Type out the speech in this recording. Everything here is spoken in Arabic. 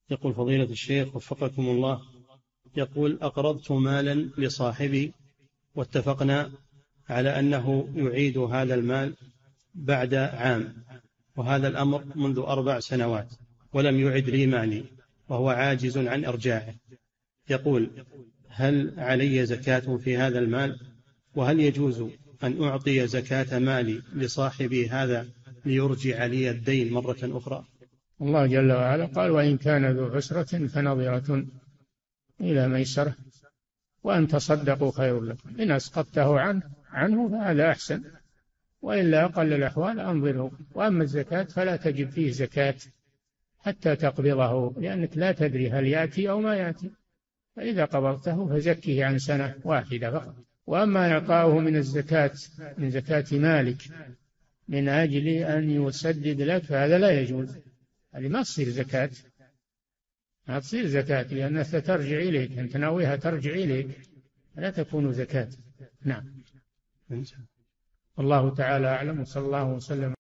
يقول فضيلة الشيخ وفقكم الله، يقول أقرضت مالا لصاحبي واتفقنا على أنه يعيد هذا المال بعد عام، وهذا الأمر منذ 4 سنوات ولم يعد لي مالي وهو عاجز عن إرجاعه. يقول هل علي زكاة في هذا المال؟ وهل يجوز أن أعطي زكاة مالي لصاحبي هذا ليرجع لي الدين مرة أخرى؟ الله جل وعلا قال وإن كان ذو عسرة فنظرة إلى ميسرة وأن تصدقوا خير لكم إن أسقطته عنه فهذا أحسن، وإلا أقل الأحوال أنظره. وأما الزكاة فلا تجب فيه زكاة حتى تقبضه، لأنك لا تدري هل يأتي أو ما يأتي، فإذا قبضته فزكه عن سنة واحدة فقط. وأما إعطاؤه من الزكاة من زكاة مالك من أجل أن يسدد لك فهذا لا يجوز، هذه ما تصير زكاة، ما تصير زكاة لأنها ترجع إليك، أنت ناويها ترجع إليك، لا تكون زكاة. نعم. الله تعالى أعلم، وصلى الله وسلم.